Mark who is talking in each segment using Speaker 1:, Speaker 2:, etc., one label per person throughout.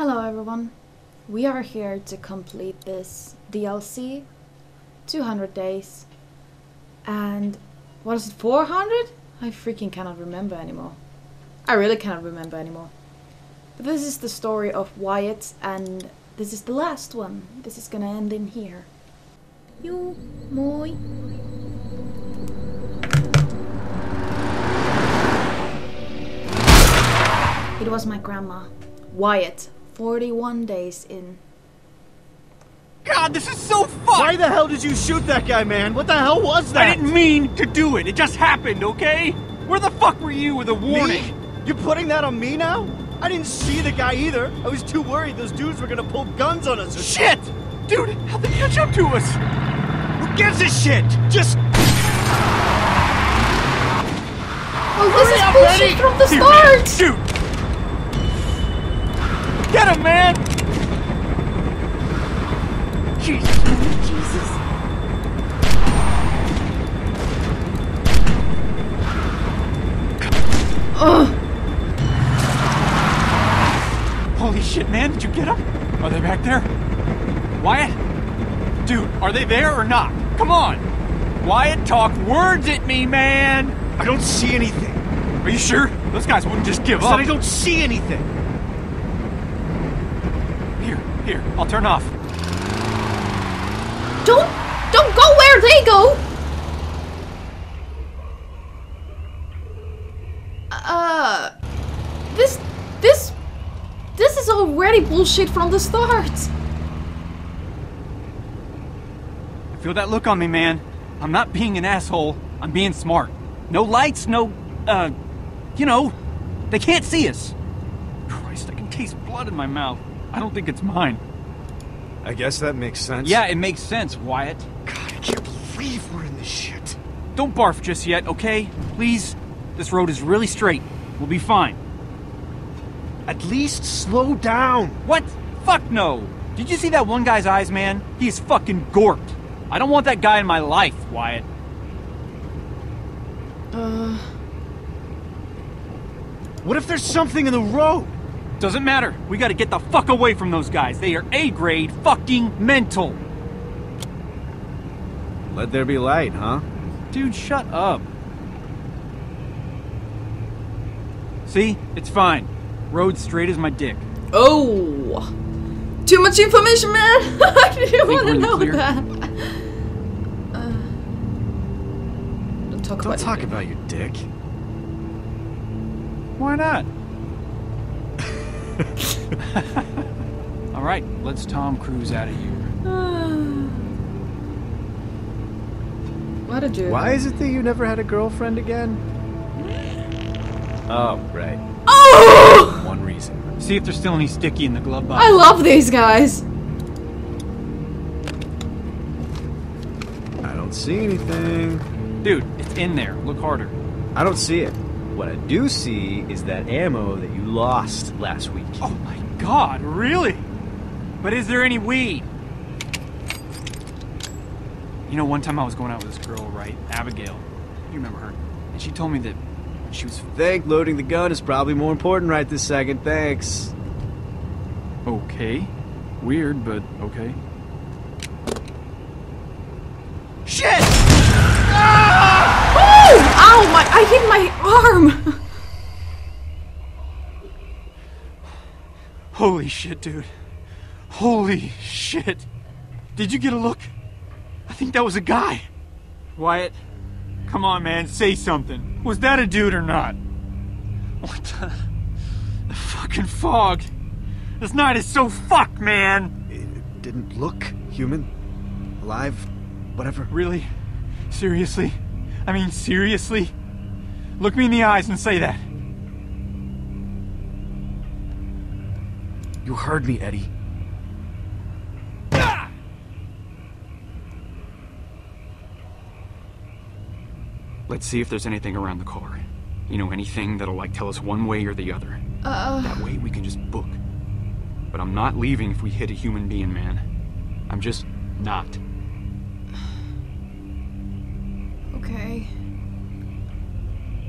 Speaker 1: Hello everyone, we are here to complete this DLC, 200 days, and what is it, 400? I freaking cannot remember anymore. I really cannot remember anymore. But this is the story of Wyatt, and this is the last one. This is gonna end in here. Jo, moi. It was my grandma, Wyatt. 41 days in.
Speaker 2: God, this is so fun!
Speaker 3: Why the hell did you shoot that guy, man? What the hell was that?
Speaker 2: I didn't mean to do it. It just happened, okay? Where the fuck were you with a warning?
Speaker 3: Me? You're putting that on me now? I didn't see the guy either. I was too worried those dudes were gonna pull guns on us.
Speaker 2: Shit! Dude, how'd they catch up to us? Who gives a shit? Just...
Speaker 1: Oh, this is bullshit from the start!
Speaker 2: Man, shoot! Get him, man! Jesus.
Speaker 1: Jesus. Ugh.
Speaker 2: Holy shit, man, did you get them? Are they back there? Wyatt? Dude, are they there or not? Come on! Wyatt, talk words at me, man!
Speaker 3: I don't see anything.
Speaker 2: Are you sure? Those guys wouldn't just give
Speaker 3: I
Speaker 2: up.
Speaker 3: said I don't see anything.
Speaker 2: Here, I'll turn off.
Speaker 1: Don't go where they go! This is already bullshit from the start.
Speaker 2: I feel that look on me, man. I'm not being an asshole. I'm being smart. No lights, no, you know, they can't see us. Christ, I can taste blood in my mouth. I don't think it's mine.
Speaker 3: I guess that makes sense.
Speaker 2: Yeah, it makes sense, Wyatt.
Speaker 3: God, I can't believe we're in this shit.
Speaker 2: Don't barf just yet, okay? Please? This road is really straight. We'll be fine.
Speaker 3: At least slow down.
Speaker 2: What? Fuck no! Did you see that one guy's eyes, man? He is fucking gorked. I don't want that guy in my life, Wyatt.
Speaker 3: What if there's something in the road?
Speaker 2: Doesn't matter. We gotta get the fuck away from those guys. They are A-grade fucking mental.
Speaker 3: Let there be light, huh?
Speaker 2: Dude, shut up. See? It's fine. Road straight as my dick.
Speaker 1: Oh! Too much information, man! I didn't want to know
Speaker 2: clear.
Speaker 1: that. Don't talk
Speaker 3: about your dick.
Speaker 2: Why not? Alright, let's Tom Cruise out of here.
Speaker 1: What a jerk.
Speaker 3: Why is it that you never had a girlfriend again? Oh, right.
Speaker 1: Oh!
Speaker 3: One reason.
Speaker 2: See if there's still any sticky in the glove box.
Speaker 1: I love these guys.
Speaker 3: I don't see anything.
Speaker 2: Dude, it's in there. Look harder.
Speaker 3: I don't see it. What I do see is that ammo that you lost last week.
Speaker 2: Oh my god, really? But is there any weed? You know, one time I was going out with this girl, right? Abigail. You remember her? And she told me that she was...
Speaker 3: Think loading the gun is probably more important right this second, thanks.
Speaker 2: Okay. Weird, but okay. Shit! Ah!
Speaker 1: Oh! Ow! I hit my arm!
Speaker 2: Holy shit, dude. Holy shit. Did you get a look? I think that was a guy. Wyatt, come on, man, say something. Was that a dude or not? What the fucking fog. This night is so fucked, man.
Speaker 3: It didn't look human. Alive. Whatever.
Speaker 2: Really? Seriously? I mean, seriously? Look me in the eyes and say that.
Speaker 3: You heard me, Eddie.
Speaker 2: Ah! Let's see if there's anything around the car. You know, anything that'll, like, tell us one way or the other. That way we can just book. But I'm not leaving if we hit a human being, man. I'm just not.
Speaker 1: Okay.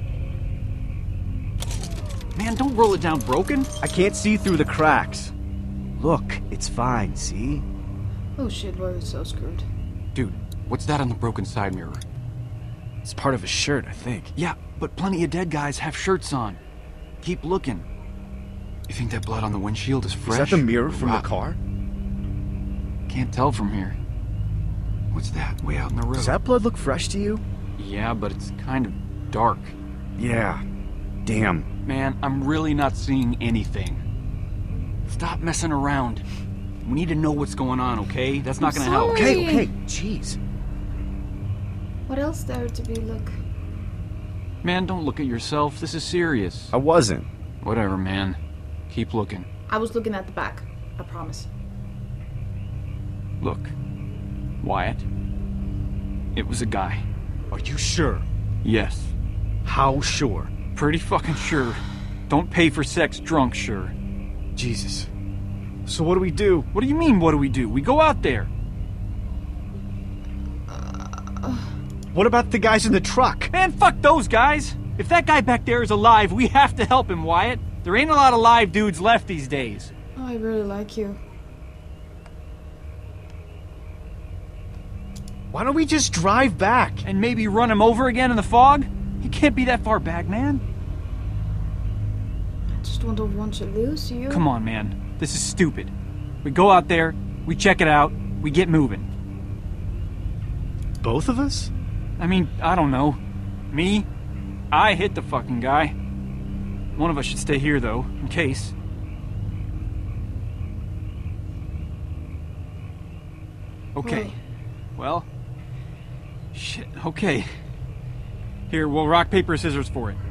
Speaker 2: Man, don't roll it down broken.
Speaker 3: I can't see through the cracks. Look, it's fine, see?
Speaker 1: Oh shit, we're so screwed.
Speaker 2: Dude, what's that on the broken side mirror?
Speaker 3: It's part of a shirt, I think.
Speaker 2: Yeah, but plenty of dead guys have shirts on. Keep looking. You think that blood on the windshield is fresh?
Speaker 3: Is that the mirror from the
Speaker 2: rotten?
Speaker 3: car?
Speaker 2: Can't tell from here. What's that way out in the road?
Speaker 3: Does that blood look fresh to you?
Speaker 2: Yeah, but it's kind of dark.
Speaker 3: Yeah. Damn.
Speaker 2: Man, I'm really not seeing anything. Stop messing around. We need to know what's going on, okay? That's not gonna help.
Speaker 1: sorry.
Speaker 3: Okay, jeez.
Speaker 1: What else there to be look?
Speaker 2: Man, don't look at yourself. This is serious.
Speaker 3: I wasn't.
Speaker 2: Whatever, man. Keep looking.
Speaker 1: I was looking at the back. I promise.
Speaker 2: Look. Wyatt. It was a guy.
Speaker 3: Are you sure?
Speaker 2: Yes.
Speaker 3: How sure?
Speaker 2: Pretty fucking sure. Don't pay for sex drunk, sure.
Speaker 3: Jesus. So what do we do?
Speaker 2: What do you mean, what do? We go out there.
Speaker 3: What about the guys in the truck?
Speaker 2: Man, fuck those guys. If that guy back there is alive, we have to help him, Wyatt. There ain't a lot of live dudes left these days.
Speaker 1: Oh, I really like you.
Speaker 3: Why don't we just drive back?
Speaker 2: And maybe run him over again in the fog? He can't be that far back, man.
Speaker 1: I just don't want to lose you.
Speaker 2: Come on, man. This is stupid. We go out there, we check it out, we get moving.
Speaker 3: Both of us?
Speaker 2: I mean, I don't know. Me? I hit the fucking guy. One of us should stay here, though, in case. Okay. Well... Shit, okay. Here, we'll rock, paper, scissors for it.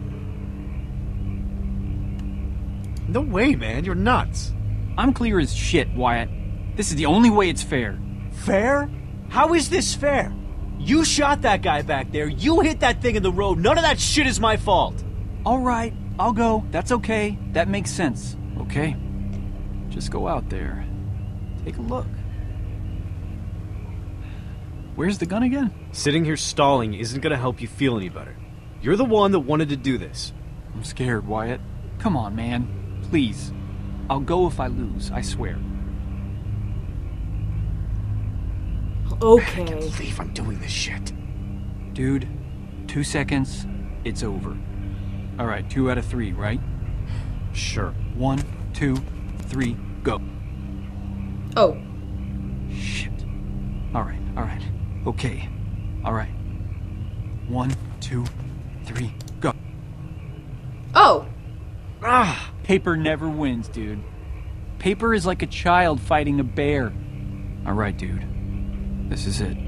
Speaker 3: No way, man. You're nuts.
Speaker 2: I'm clear as shit, Wyatt. This is the only way it's fair.
Speaker 4: Fair? How is this fair? You shot that guy back there. You hit that thing in the road. None of that shit is my fault.
Speaker 2: All right, I'll go. That's okay. That makes sense. Okay? Just go out there. Take a look. Where's the gun again?
Speaker 3: Sitting here stalling isn't gonna help you feel any better. You're the one that wanted to do this.
Speaker 2: I'm scared, Wyatt. Come on, man. Please. I'll go if I lose, I swear.
Speaker 3: I
Speaker 1: Okay.
Speaker 3: can't believe I'm doing this shit.
Speaker 2: Dude, 2 seconds, it's over. All right, 2 out of 3, right?
Speaker 3: Sure.
Speaker 2: 1, 2, 3, go.
Speaker 1: Oh.
Speaker 2: Shit. All right. Okay. All right. 1, 2, 3, go.
Speaker 1: Oh!
Speaker 3: Ah!
Speaker 2: Paper never wins, dude. Paper is like a child fighting a bear. All right, dude. This is it.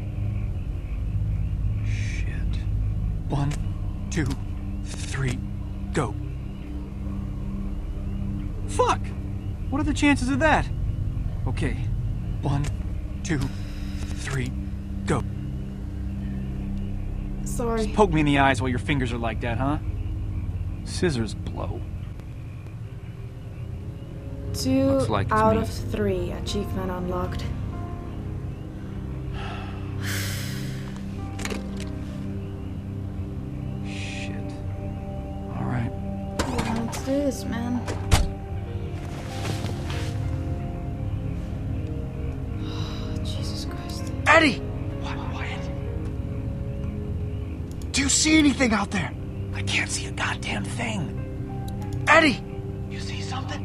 Speaker 2: Shit. 1, 2, 3, go. Fuck! What are the chances of that? Okay. 1, 2, 3, go.
Speaker 1: Sorry.
Speaker 2: Poke me in the eyes while your fingers are like that, huh? Scissors blow.
Speaker 1: 2
Speaker 2: Looks like it's
Speaker 1: out
Speaker 2: me.
Speaker 1: of 3. Achievement unlocked.
Speaker 2: Shit. All right.
Speaker 1: Yeah, let's do this, man. Jesus Christ.
Speaker 3: Eddie!
Speaker 2: What, Wyatt?
Speaker 3: Do you see anything out there?
Speaker 2: I can't see a goddamn thing.
Speaker 3: Eddie!
Speaker 2: You see something?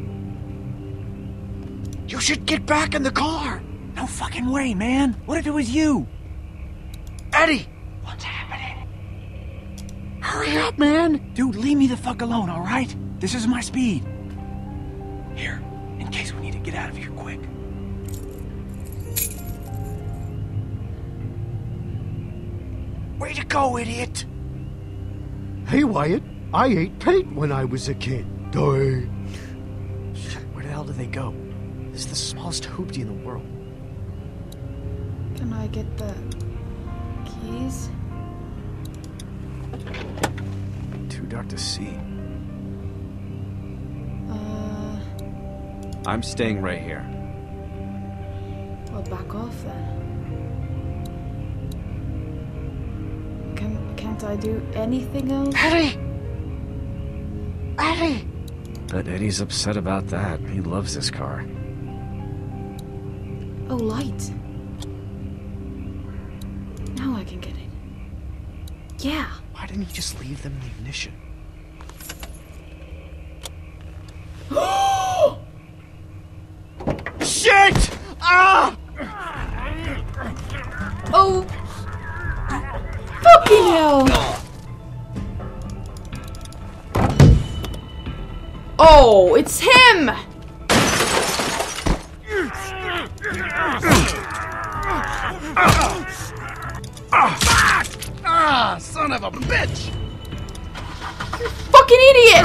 Speaker 3: You should get back in the car!
Speaker 2: No fucking way, man. What if it was you?
Speaker 3: Eddie!
Speaker 2: What's happening?
Speaker 3: Hurry up, man!
Speaker 2: Dude, leave me the fuck alone, all right? This is my speed. Here, in case we need to get out of here quick.
Speaker 3: Way to go, idiot!
Speaker 5: Hey, Wyatt, I ate paint when I was a kid. Die.
Speaker 3: Shit, where the hell did they go? This is the smallest hoopty in the world.
Speaker 1: Can I get the keys?
Speaker 3: Too dark to see.
Speaker 1: Uh,
Speaker 3: I'm staying right here.
Speaker 1: well, back off then. Can't I do anything else?
Speaker 3: Eddie! Eddie!
Speaker 6: Bet Eddie's upset about that. He loves this car.
Speaker 1: Oh, light. Now I can get it. Yeah.
Speaker 4: Why didn't he just leave them in the ignition?
Speaker 2: Shit! Ah!
Speaker 1: Oh. Fucking hell. Oh, it's him!
Speaker 3: Ah, son of a bitch!
Speaker 1: Fucking idiot!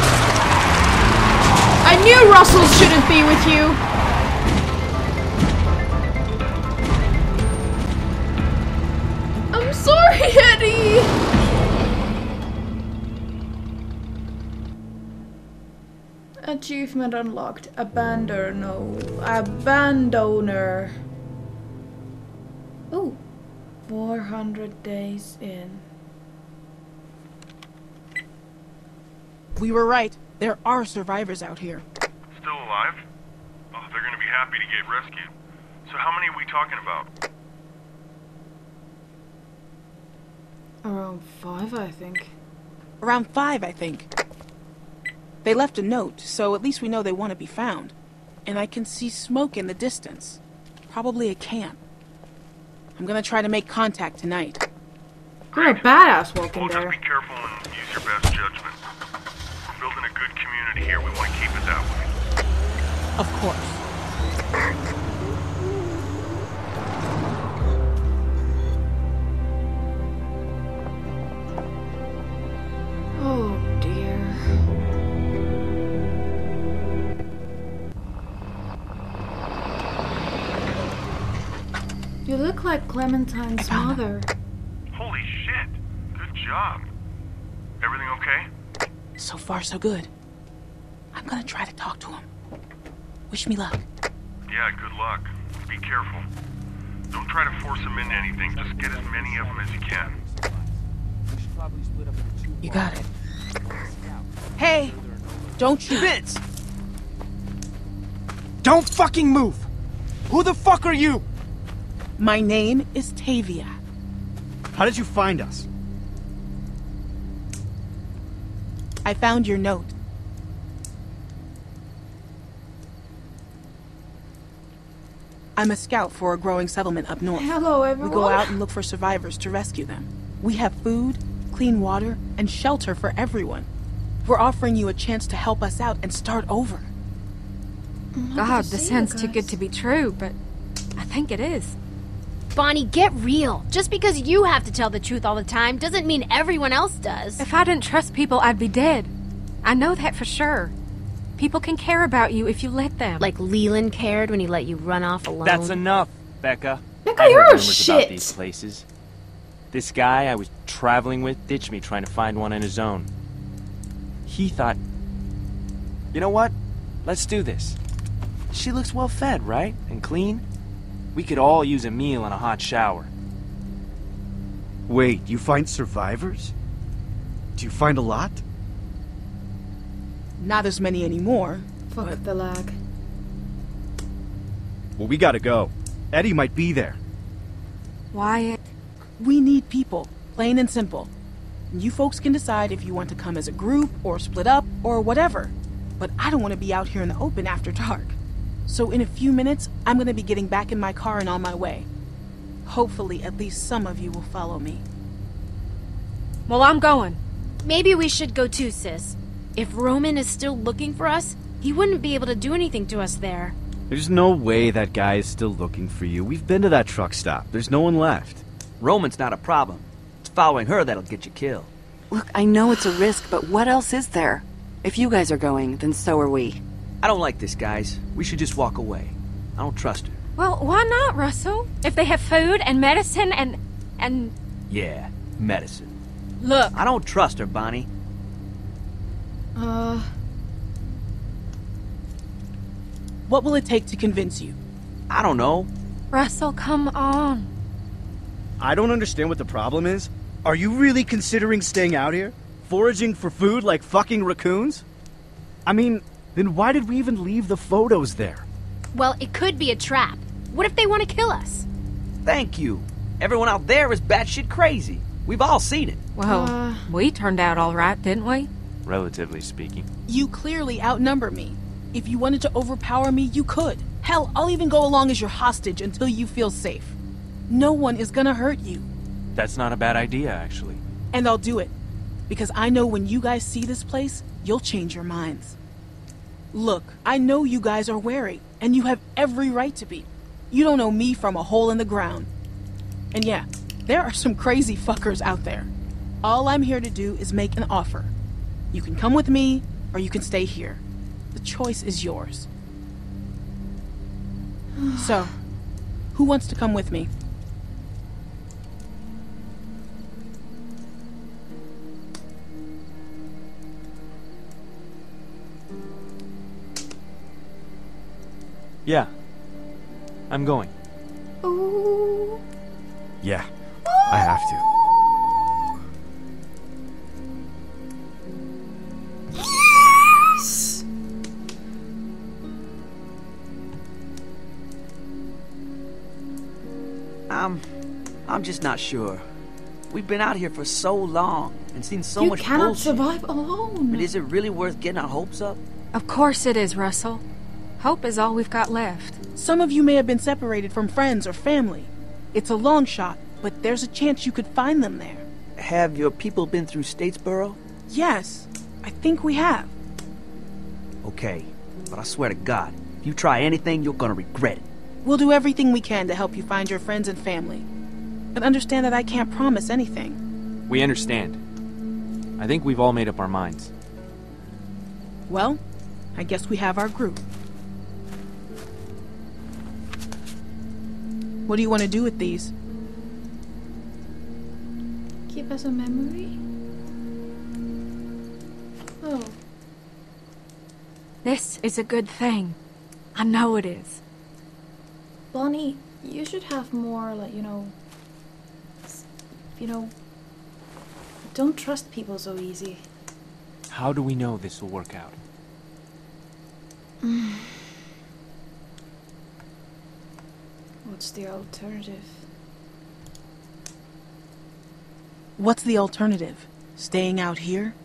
Speaker 1: I knew Russell shouldn't be with you. I'm sorry, Eddie! Achievement unlocked. Abandoner. Oh, 400 days in.
Speaker 7: We were right. There are survivors out here.
Speaker 8: Still alive? Oh, they're gonna be happy to get rescued. So how many are we talking about?
Speaker 1: Around 5, I think.
Speaker 7: Around 5, I think. They left a note, so at least we know they want to be found. And I can see smoke in the distance. Probably a camp. I'm gonna try to make contact tonight.
Speaker 1: You're a badass walking
Speaker 8: Well,
Speaker 1: there.
Speaker 8: just be careful and use your best judgment. We're building a good community here. We want to keep it that way.
Speaker 7: Of course.
Speaker 1: Oh dear. You look like Clementine's mother.
Speaker 8: Holy shit! Good job. Everything okay?
Speaker 7: So far, so good. I'm gonna try to talk to him. Wish me luck.
Speaker 8: Yeah, good luck. Be careful. Don't try to force them into anything. Just get as many of them as you can.
Speaker 7: You got it. Hey! Don't shoot.
Speaker 3: Vince! Don't fucking move! Who the fuck are you?
Speaker 7: My name is Tavia.
Speaker 3: How did you find us?
Speaker 7: I found your note. I'm a scout for a growing settlement up north.
Speaker 1: Hello,
Speaker 7: We
Speaker 1: everyone.
Speaker 7: go out and look for survivors to rescue them. We have food, clean water, and shelter for everyone. We're offering you a chance to help us out and start over.
Speaker 9: God, this sounds too good to be true, but I think it is.
Speaker 10: Bonnie, get real. Just because you have to tell the truth all the time doesn't mean everyone else does.
Speaker 9: If I didn't trust people, I'd be dead. I know that for sure. People can care about you if you let them.
Speaker 10: Like Leland cared when he let you run off alone.
Speaker 11: That's enough, Becca.
Speaker 1: Becca,
Speaker 11: I
Speaker 1: you're
Speaker 11: heard
Speaker 1: a
Speaker 11: rumors about
Speaker 1: shit.
Speaker 11: these places. This guy I was traveling with ditched me trying to find one on his own. He thought, you know what? Let's do this. She looks well fed, right? And clean? We could all use a meal and a hot shower.
Speaker 3: Wait, you find survivors? Do you find a lot?
Speaker 7: Not as many anymore.
Speaker 1: Fuck the lag.
Speaker 3: Well, we gotta go. Eddie might be there.
Speaker 9: Wyatt.
Speaker 7: We need people, plain and simple. You folks can decide if you want to come as a group, or split up, or whatever. But I don't want to be out here in the open after dark. So in a few minutes, I'm going to be getting back in my car and on my way. Hopefully, at least some of you will follow me.
Speaker 9: Well, I'm going.
Speaker 10: Maybe we should go too, sis. If Roman is still looking for us, he wouldn't be able to do anything to us there.
Speaker 3: There's no way that guy is still looking for you. We've been to that truck stop. There's no one left.
Speaker 12: Roman's not a problem. It's following her that'll get you killed.
Speaker 13: Look, I know it's a risk, but what else is there? If you guys are going, then so are we.
Speaker 12: I don't like this, guys. We should just walk away. I don't trust her.
Speaker 9: Well, why not, Russell? If they have food and medicine and...
Speaker 12: Yeah, medicine.
Speaker 9: Look.
Speaker 12: I don't trust her, Bonnie.
Speaker 7: What will it take to convince you?
Speaker 12: I don't know.
Speaker 9: Russell, come on.
Speaker 3: I don't understand what the problem is. Are you really considering staying out here? Foraging for food like fucking raccoons?
Speaker 4: I mean, then why did we even leave the photos there?
Speaker 10: Well, it could be a trap. What if they want to kill us?
Speaker 12: Thank you. Everyone out there is batshit crazy. We've all seen it.
Speaker 9: Well, we turned out all right, didn't we?
Speaker 11: Relatively speaking.
Speaker 7: You clearly outnumber me. If you wanted to overpower me, you could. Hell, I'll even go along as your hostage until you feel safe. No one is gonna hurt you.
Speaker 11: That's not a bad idea, actually.
Speaker 7: And I'll do it. Because I know when you guys see this place, you'll change your minds. Look, I know you guys are wary, and you have every right to be. You don't know me from a hole in the ground. And yeah, there are some crazy fuckers out there. All I'm here to do is make an offer. You can come with me, or you can stay here. The choice is yours. So, who wants to come with me?
Speaker 11: Yeah. I'm going.
Speaker 1: Ooh.
Speaker 6: Yeah, I have to.
Speaker 1: Yes!
Speaker 12: I'm just not sure. We've been out here for so long and seen so
Speaker 1: you
Speaker 12: much
Speaker 1: cannot
Speaker 12: bullshit.
Speaker 1: survive alone.
Speaker 12: But is it really worth getting our hopes up?
Speaker 9: Of course it is, Russell. Hope is all we've got left.
Speaker 7: Some of you may have been separated from friends or family. It's a long shot, but there's a chance you could find them there.
Speaker 12: Have your people been through Statesboro?
Speaker 7: Yes, I think we have.
Speaker 12: Okay, but I swear to God, if you try anything, you're gonna regret it.
Speaker 7: We'll do everything we can to help you find your friends and family. But understand that I can't promise anything.
Speaker 11: We understand. I think we've all made up our minds.
Speaker 7: Well, I guess we have our group. What do you want to do with these?
Speaker 1: Keep as a memory? Oh.
Speaker 9: This is a good thing. I know it is.
Speaker 1: Bonnie, you should have more, like, don't trust people so easy.
Speaker 11: How do we know this will work out?
Speaker 1: What's the alternative?
Speaker 7: What's the alternative? Staying out here?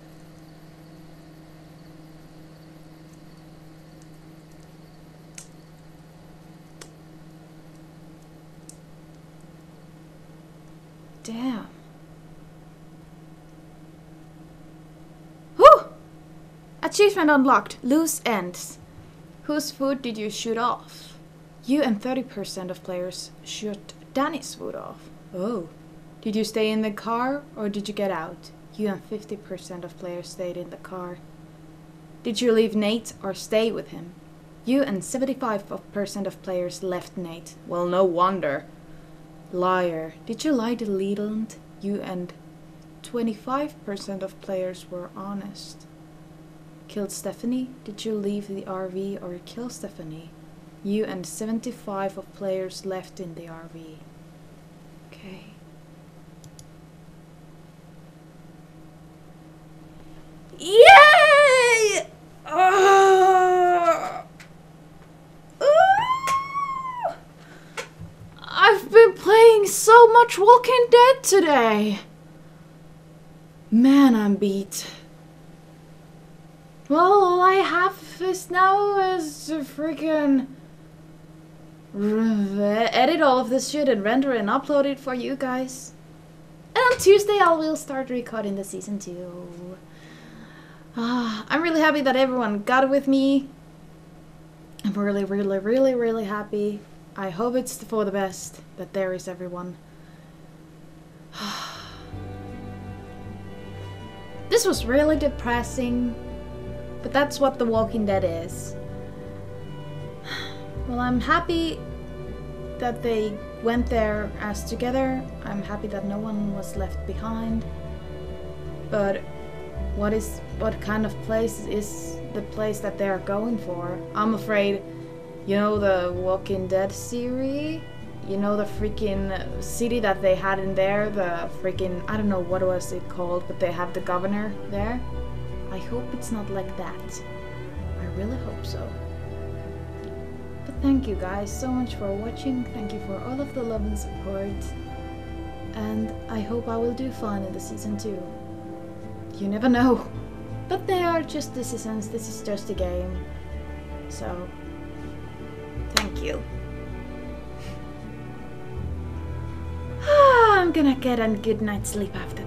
Speaker 1: Damn. Whew! Achievement unlocked. Loose ends. Whose foot did you shoot off? You and 30% of players shoot Danny's foot off. Oh. Did you stay in the car or did you get out? You and 50% of players stayed in the car. Did you leave Nate or stay with him? You and 75% of players left Nate. Well, no wonder. Liar. Did you lie to Leland? You and 25% of players were honest. Killed Stephanie? Did you leave the RV or kill Stephanie? You and 75 of players left in the RV. Okay. Yay! I've been playing so much Walking Dead today. Man, I'm beat. Well, all I have is now is to freaking edit all of this shit and render and upload it for you guys. And on Tuesday I will start recording the season 2. I'm really happy that everyone got it with me. I'm really happy. I hope it's for the best that there is everyone. This was really depressing, but that's what The Walking Dead is. Well, I'm happy that they went there as together. I'm happy that no one was left behind. But what kind of place is the place that they're going for? I'm afraid, you know, the Walking Dead series? You know, the freaking city that they had in there, the freaking, I don't know what was it called, but they have the governor there. I hope it's not like that. really hope so. But thank you guys so much for watching. Thank you for all of the love and support. And I hope I will do fun in the season 2. You never know. But they are just decisions. This is just a game. So, thank you. I'm gonna get a good night's sleep after